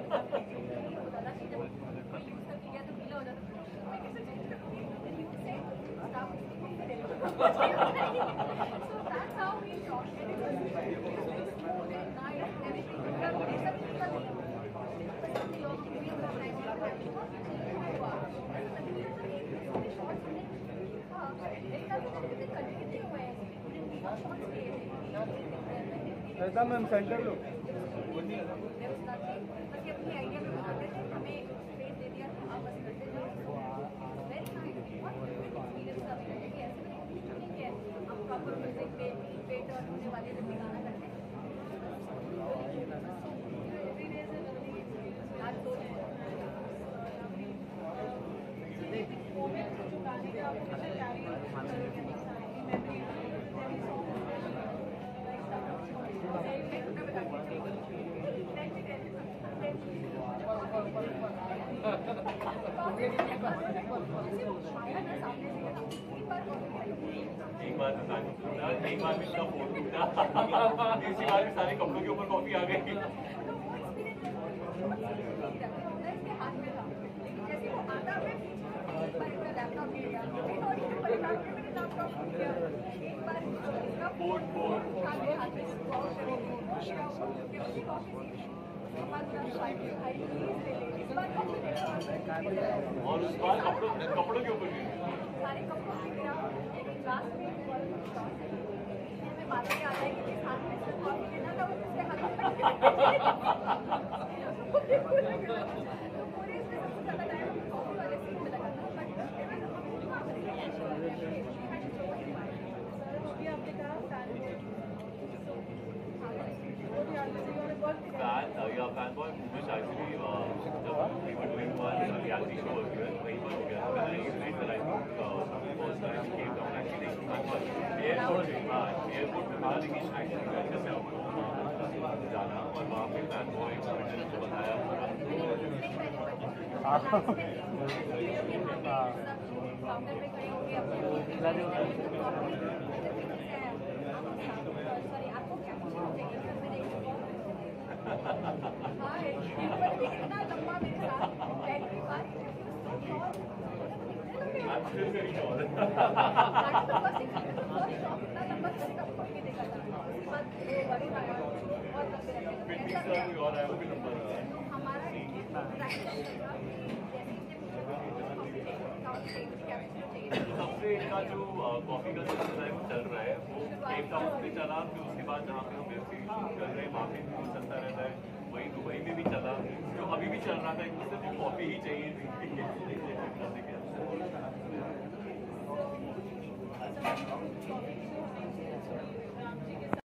ऐसा ma'am centre लो। एक बार इसका फोन टूटा, इसी बार भी सारे कपड़ों के ऊपर कॉफी आ गई। और उस बार कपड़ों के ऊपर भी सारे कपड़ों बातें आ जाएगी कि साथ में सिर्फ कॉफी लेना था, उससे हाथ तो पूरे इसमें सबसे ज़्यादा टाइम कॉफी वाले सीन में लगा था। बट आपने कहा फैन बॉय मूवमेंट एक्चुअली जब we were doing one reality show earlier, वहीं पर हो गया। When I met the right first time he came down actually airport पे था, लेकिन एक्चुअली घर से जाना और वहाँ पे फैन बॉय को बताया सबसे इनका जो कॉफी का सिलसिला है वो चल रहा है, वो एक टाउन पे चला, फिर उसके बाद जहाँ पे हम वेब सीरीज कर रहे हैं वहाँ पे भी चलता रहता है, वही दुबई में भी चला, जो अभी भी चल रहा था। एक सिर्फ कॉफी ही चाहिए थी।